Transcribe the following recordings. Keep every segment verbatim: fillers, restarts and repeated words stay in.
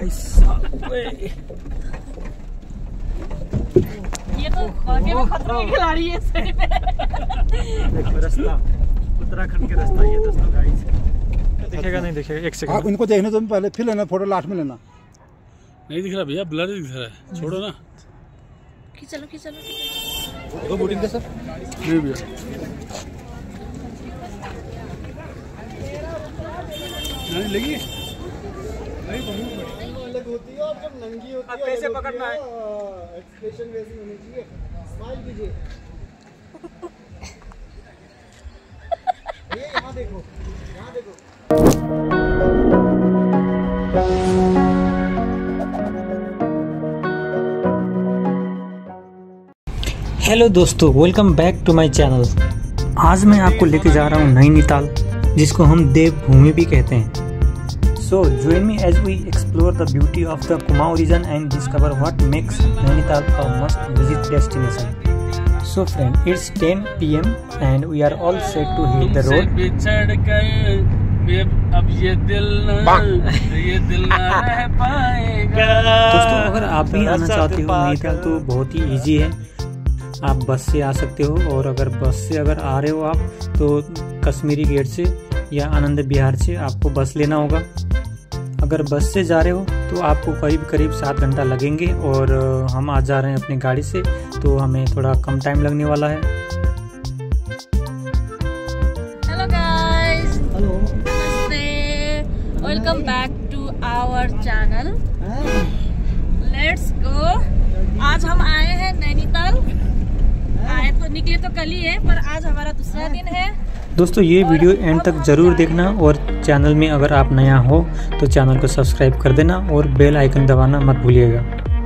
भाई साहब ये तो वाकई में खतरों की खिलाड़ी है सही में। देखो रास्ता, उत्तराखंड के रास्ता ये दोस्तों गाइस। दिखेगा नहीं दिखेगा, एक सेकंड। आप इनको देखने तो पहले फिर लेना फोटो, लास्ट में लेना। नहीं दिख रहा भैया, ब्लर दिख रहा है, छोड़ो ना। खींचलो खींचलो दो बोटिंग दे सर। नहीं भैया नहीं लगी अलग होती है और जब नंगी होती है कैसे पकड़ना है? एक्सप्रेशन वैसी होनी चाहिए। स्माइल कीजिए। ये यहाँ देखो, यहाँ देखो। हेलो दोस्तों, welcome back to my channel. आज मैं आपको लेके जा रहा हूँ नैनीताल, जिसको हम देवभूमि भी कहते हैं। सो join me as we explore the beauty of the Kumaon region and discover what makes Nainital a must-visit destination. So friend, it's ten p m and we are all set to hit the road. बिछड़ गए अब ये दिल ना ये दिल ना रह पाएगा। दोस्तों, अगर आप भी आना चाहते हो नैनीताल तो बहुत ही इजी है। आप बस से आ सकते हो, और अगर बस से अगर आ रहे हो आप तो कश्मीरी गेट से या आनंद विहार से आपको बस लेना होगा। अगर बस से जा रहे हो तो आपको करीब करीब सात घंटा लगेंगे, और हम आज जा रहे हैं अपनी गाड़ी से तो हमें थोड़ा कम टाइम लगने वाला है। हेलो गाइस, नमस्ते, welcome back to our channel. Let's go. आज हम आए हैं नैनीताल। आए तो निकले तो कल ही है, पर आज हमारा दूसरा दिन है। दोस्तों, ये वीडियो एंड तक जरूर देखना, और चैनल में अगर आप नया हो तो चैनल को सब्सक्राइब कर देना और बेल आइकन दबाना मत भूलिएगा।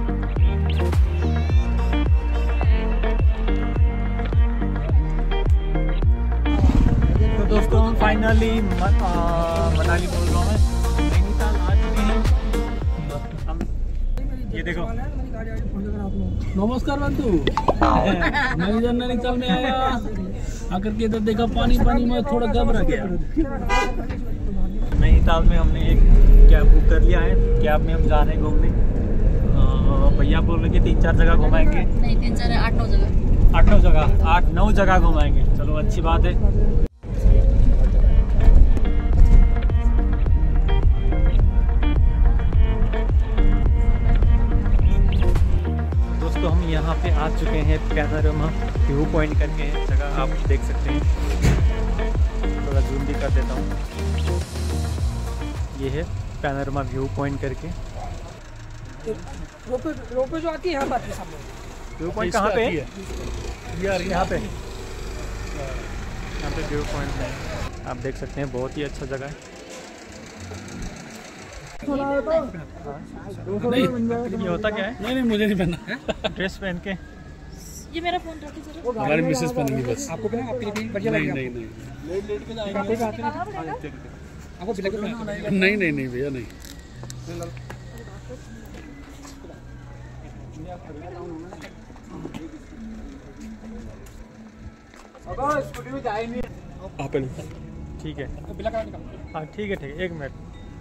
तो दोस्तों हम फाइनली मनाली बोल रहा हूँ, नैनीताल आ चुके हैं हम। ये देखो, नमस्कार बंधु। मैं इधर नैनीताल में आया, आकर के इधर देखा पानी पानी में थोड़ा घबरा गया। नैनीताल में हमने एक कैब बुक कर लिया है। कैब में हम जा रहे हैं घूमने। भैया बोल रहे कि तीन चार जगह घुमाएंगे। नहीं, तीन चार आठ नौ जगह आठ नौ जगह आठ नौ जगह घुमाएंगे। चलो अच्छी बात है। दोस्तों, हम यहाँ पे आ चुके हैं पैनोरमा व्यू पॉइंट करके है जगह, आप देख सकते हैं। थोड़ा जूम भी कर देता हूँ। ये है पैनोरमा व्यू पॉइंट करके। रोपे रोपे जो आती है यहाँ पर सामने। व्यू पॉइंट कहाँ पे है? यार यहाँ पे यहाँ पे व्यू पॉइंट है, आप देख सकते हैं। बहुत ही अच्छा जगह है। नहीं ये होता क्या है? नहीं नहीं मुझे नहीं पहनना। ड्रेस पहन के ये मेरा फोन रखो जरा। हमारी मिसेस पहनेंगी बस। आपको क्या आपके लिए बढ़िया नहीं लगेगा। नहीं नहीं आपको ब्लैक में नहीं नहीं नहीं भैया नहीं। स्कूटी में जाए नहीं। ठीक है, हाँ ठीक है ठीक है, एक मिनट।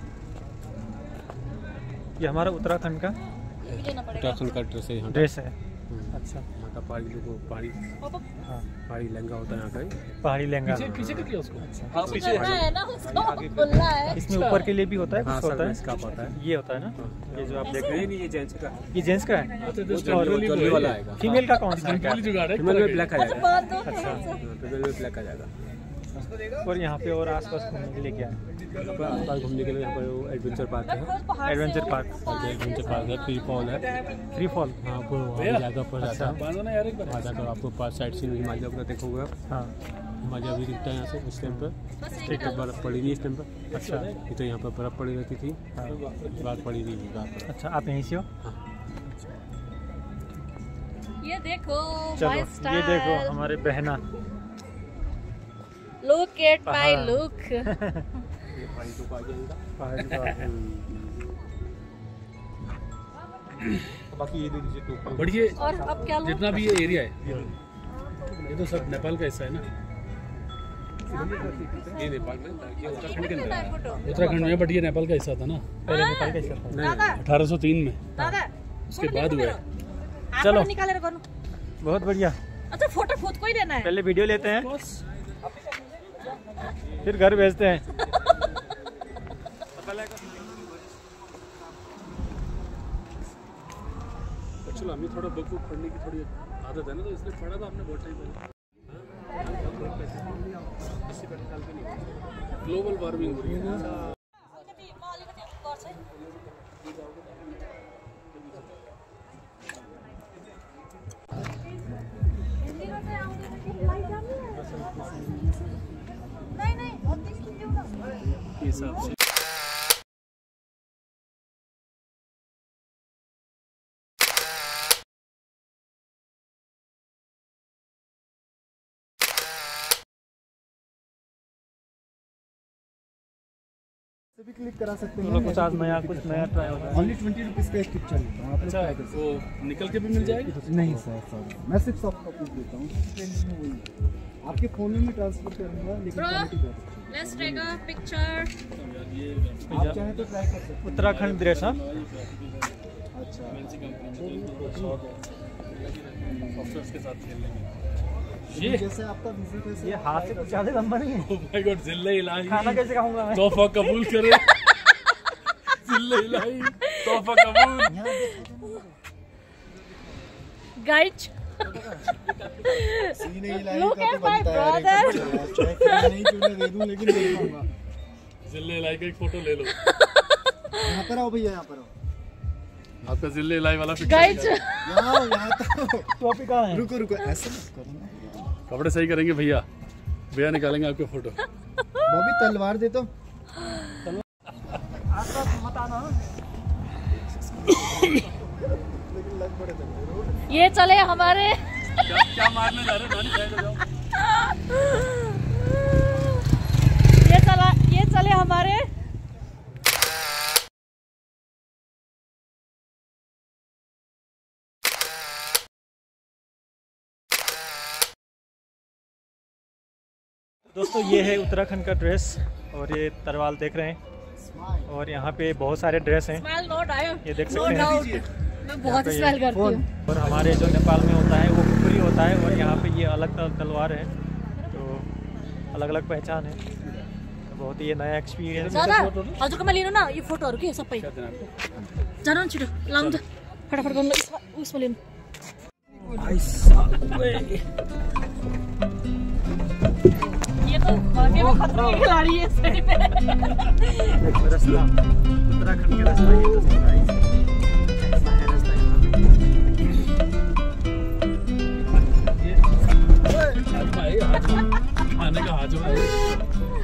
ये हमारा उत्तराखंड का उत्तराखंड का ड्रेस है, यहाँ ड्रेस है। अच्छा, यहाँ का पहाड़ी लोगों पहाड़ी हाँ पहाड़ी लहंगा होता है यहाँ का। पहाड़ी लहंगा। पीछे पीछे कर दिया उसको। हाँ पीछे है ना, उसको खुला है। इसमें ऊपर के लिए भी होता है, हाँ, कुछ होता है। इसका होता है। ये होता है ना, ये जो आप देख रहे हैं, नहीं ये जेंट्स का। ये जेंट्स का है। ट्रॉली वाला आएगा। फीमेल का कौन सा है? ट्रॉली जुगाड़ है। फीमेल में ब्लैक आ अच्छा, जाएगा। बात दो अच्छा, फीमेल में ब्लैक आ जाएगा। और यहाँ पे और आसपास घूमने के लिए क्या है? यहाँ पर आसपास घूमने के लिए यहाँ पर एडवेंचर पार्क है। एडवेंचर पार्क, एडवेंचर पार्क है, फ्री फॉल है। Free fall. हाँ आपको वहाँ जाकर पर जाता है। अच्छा। वहाँ जाकर आपको पास साइड सीन हिमालय अपना देखोगे आप। हाँ हिमालय अभी दिखता है यहाँ से इस टाइम पर। ठीक है, बर्फ़ पड़ी नहीं इस टाइम पर। अच्छा, ये तो यहाँ पर बर्फ़ पड़ी रहती थी, हाँ। बात पड़ी नहीं बात। अच्छा, आप यहीं से हो? ये देखो चलो, my ये style. देखो हमारे बहना। Look at my हाँ। look. ये पहाड़ी तो आ जाएगा। पहाड़ी तो आ गया। बाकी ये दे दीजिए टोकरी। बढ़िए, और अब क्या लो? जितना भी ये एरिया है ये तो सब नेपाल का हिस्सा है ना। ये नेपाल में ये उत्तराखंड के अंदर है। उत्तराखंड में, बट ये नेपाल का हिस्सा था ना पहले नेपाल का हिस्सा था। अठारह सौ तीन में। दादा उसके बाद हुआ है। चलो। निकालेर गर्नु। बहुत बढ़िया। अच्छा फोटो खुद को ही लेना है। पहले वीडियो लेते हैं फिर घर भेजते हैं। एक्चुअली हमें थोड़ा बुक बुक पढ़ने की थोड़ी आदत है ना, तो इसलिए पढ़ा था हमने बहुत टाइम पहले। ग्लोबल वार्मिंग हो रही है। नहीं नहीं के हिसाब से भी क्लिक करा सकते हम लोग हैं। कुछ आज नया कुछ नया ट्राई होता है। ओनली ट्वेंटी रुपीज़ का एक टिप चल रहा है। अच्छा, वो निकल के भी मिल जाएगी? नहीं सर सर मैं सिर्फ सॉफ्ट कॉपी देता हूँ। ट्रेंडिंग में वही है। आपके फ़ोन में भी ट्रांसफर करूँगा, लेकिन क्वालिटी बहुत लेट्स टेक अ पिक्चर। आप चाहें तो ट्राई कर सकते हैं। उत्तराखंड ड्रेस। हाँ अच्छा सॉफ्टवेयर के साथ खेलने में ये जैसे आपका विजिट है ये हाथ से कुछ ज़्यादा लंबा नहीं है। ओह माय गॉड, जिल्ले इलाही। खाना कैसे खाऊंगा मैं? तोहफा कबूल करे। जिल्ले इलाही, तोहफा कबूल। गाइज सीने हिलाई Look का at तो my बनता है। brother. चाहे नहीं क्यों ना दे दूं, लेकिन दे दूंगा। जिल्ले इलाही का एक फोटो ले लो। यहाँ पर आओ भैया, यहाँ पर आओ। आपका जिल्ले इलाही वाला पिक्चर। गाइज यहाँ आओ, यहाँ तो टॉपिक कहाँ है? रुको रुको, ऐसे मत करो ना। कपड़े सही करेंगे भैया, भैया निकालेंगे आपके फोटो। बॉबी तलवार दे तो। मत आना। लेकिन लग पड़े थे। ये चले हमारे क्या क्या मारने जा रहे हो? नानी साइड हो जाओ। ये चला ये चले हमारे दोस्तों ये है उत्तराखंड का ड्रेस और ये तरवाल देख रहे हैं और यहाँ पे बहुत सारे ड्रेस हैं। Smell no doubt. ये देख नो सकते हैं। डाउट मैं बहुत स्मेल करती हूँ। और हमारे जो नेपाल में होता है वो कुकुरी होता है और यहाँ पे ये अलग तल- तलवार है, तो अलग अलग पहचान है। तो बहुत ही ये नया एक्सपिरियंस है। दादा हजुरकोमा लिनु न यो फोटोहरू के सबै जानु न छिटो लाउनु त फटाफट गर्नु यसमा उसमा लिनु। ये तो भाग्य में खतरे की खिलाड़ी है सही में। रास्ता उत्तराखंड का रास्ता ये तो गाइस ऐसा है रास्ता यहाँ पे। भाई हाथ आने का हाथ में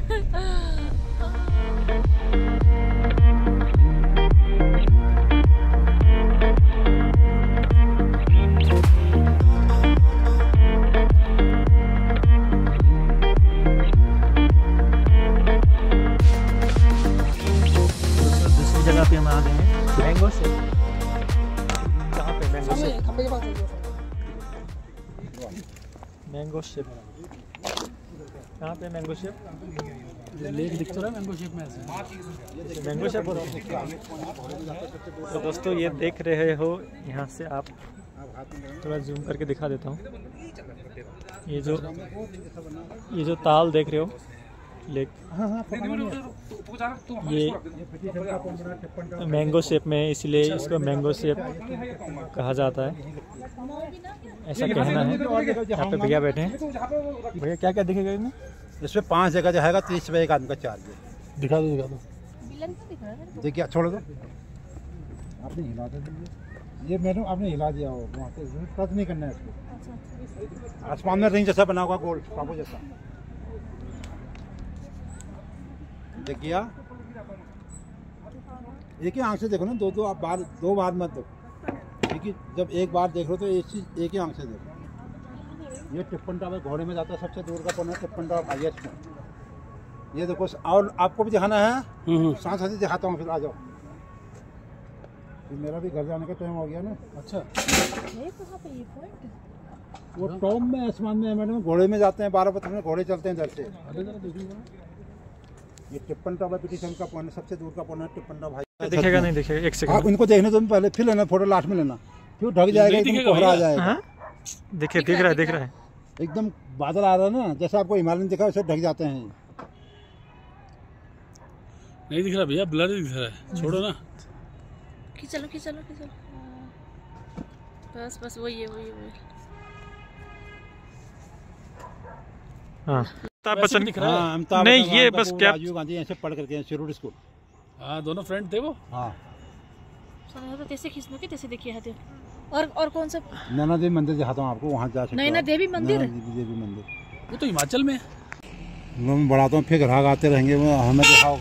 दूसरी जगह पे हम आ गए हैं मैंगो से। कहाँ पे मैंगो से? खंबे के पास है। मैंगो शेप कहाँ पे? मैंगो शेप लेक दिख तो रहा है मैंगो शेप में ऐसे। मैंगो शेप हो रहा है। तो दोस्तों ये देख रहे हो, यहाँ से आप थोड़ा जूम करके दिखा देता हूँ। ये जो ये जो ताल देख रहे हो लेक, ये मैंगो शेप में है, इसलिए इसको मैंगो शेप कहा जाता है, ऐसा कहना है। यहाँ पे भैया बैठे हैं। भैया क्या क्या दिखेगा इसमें? इसमें पाँच जगह जो है तीस रुपये एक आदमी का चार्ज है। दिखा दो दिखा दो। देखिए छोड़ दो, आपने हिला दे दीजिए। ये मैडम आपने हिला दिया हो, वहाँ से टच नहीं करना है इसको। आसमान में रिंग जैसा बना हुआ गोल पापू जैसा, देखिए एक ही आंख से देखो ना, दो दो आप बार दो बार मत देखो, ठीक है? जब एक बार देख लो तो एक चीज एक ही आंख से देखो। ये टिप्पण टावर घोड़े में जाता है, सबसे दूर का पौना टिप्पण टावर हाईएस्ट में। ये देखो, और आपको भी दिखाना है, साथ साथ ही दिखाता हूँ, फिर आ जाओ। फिर मेरा भी घर जाने का टाइम हो गया ना। अच्छा ये कहाँ पे ये पॉइंट? वो टॉप में आसमान में मैडम घोड़े में जाते हैं, बारह पत्थर में घोड़े चलते हैं इधर से। ये टिप्पन टॉप है पिटीशन का पॉइंट, सबसे दूर का पॉइंट है टिप्पन टॉप। दिखेगा नहीं दिखेगा, एक सेकंड। आप इनको देखने तो पहले फिर लेना फोटो, लास्ट में लेना, फिर ढक जाएगा एकदम, कोहरा आ जाएगा। देखिए दिख रहा है, दिख रहा है एकदम बादल आ रहा है ना, जैसे आपको हिमालय दिखा वैसे ढक जाते हैं। नहीं दिख रहा भैया, ब्लर दिख रहा है, छोड़ो ना। खींचलो खींचलो खींचलो, बस बस वही है वही है वही। हाँ अमिताभ बच्चन दिख रहा है। अमिताभ नहीं बच्चन, ये राम बस कपूर, क्या राजीव गांधी ऐसे पढ़ करके शिरोड स्कूल। हाँ दोनों फ्रेंड थे वो। हाँ तो तैसे खींचना कि तैसे देखिए हाथ। और और कौन सा? नैना देवी मंदिर दिखाता हूँ आपको, वहाँ जा सकते हो। नैना देवी मंदिर? नैना देवी मंदिर वो तो हिमाचल में है। मैं बढ़ाता हूँ, फिर ग्राहक आते रहेंगे, वो हमें दिखाओ।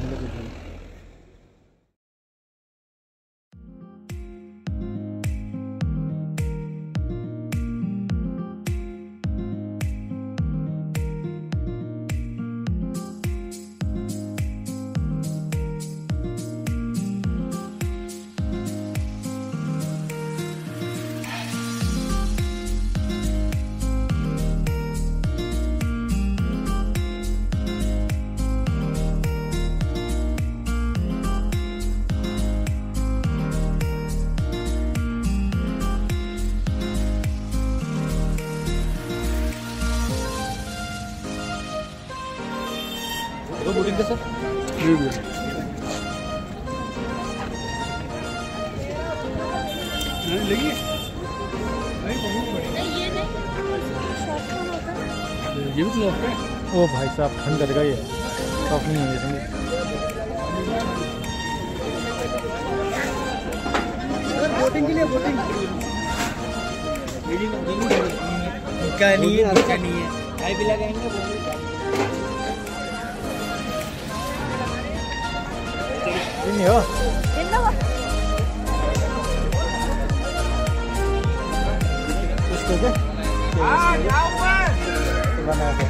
तो बोटिंग का सर लेगी ये भी तो लॉक है। ओ भाई साहब ठंड कर गई है, टॉप नहीं हुई है। बोटिंग के लिए बोटिंग का नहीं है, का नहीं है, आई भी लगाएंगे। नहीं हो इसको क्या बना है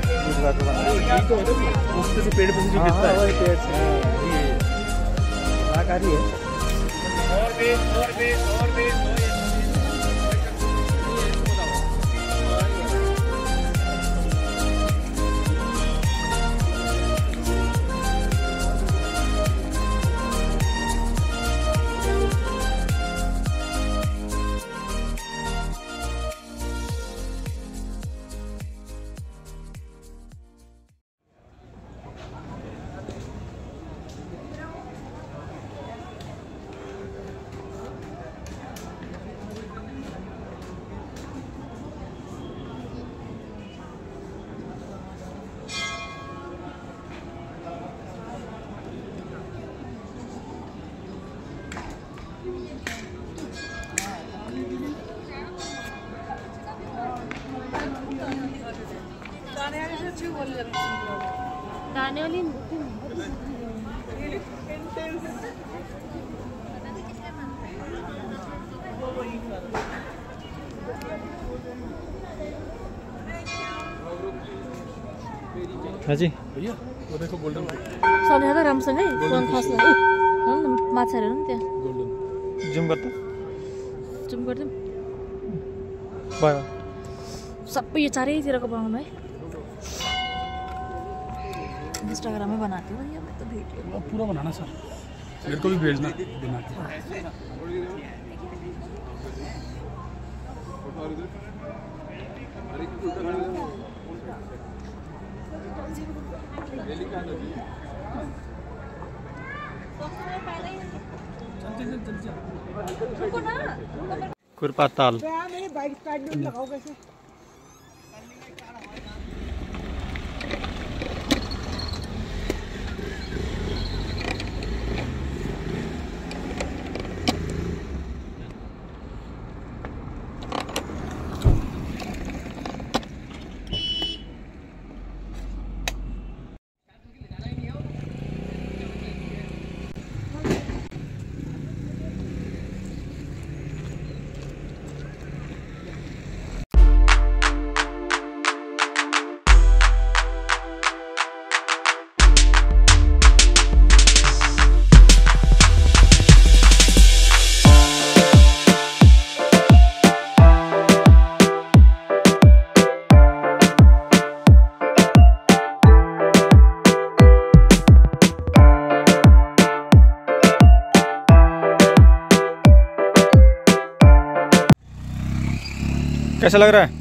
उससे से पेड़ पे से जो गिरता है वही पेड़ से आ रही है। और भी और भी और भी गाने वाली हाँ जी भैया वो देखो गोल्डन सधैँ त राम्रोसँगै फोन खस्ला माछाहरू नि त्यहाँ गोल्डन जुम गर्दा जुम गरिदिउँ भयो सबै यो चारैतिरको बनाउनु है इंस्टाग्राम में बनाती हूँ मैं तो वीडियो पूरा बनाना सर, मेरे को भी भेजना बना के। कुरपा ताल कैसा लग रहा है?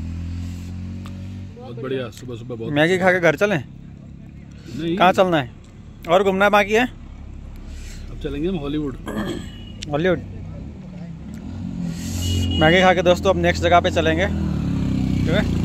बहुत बढ़िया। सुबह सुबह बहुत मैगी खा के घर चलें? नहीं, कहाँ चलना है और घूमना बाकी है? अब चलेंगे हम हॉलीवुड। हॉलीवुड मैगी खा के दोस्तों अब नेक्स्ट जगह पे चलेंगे, ठीक है।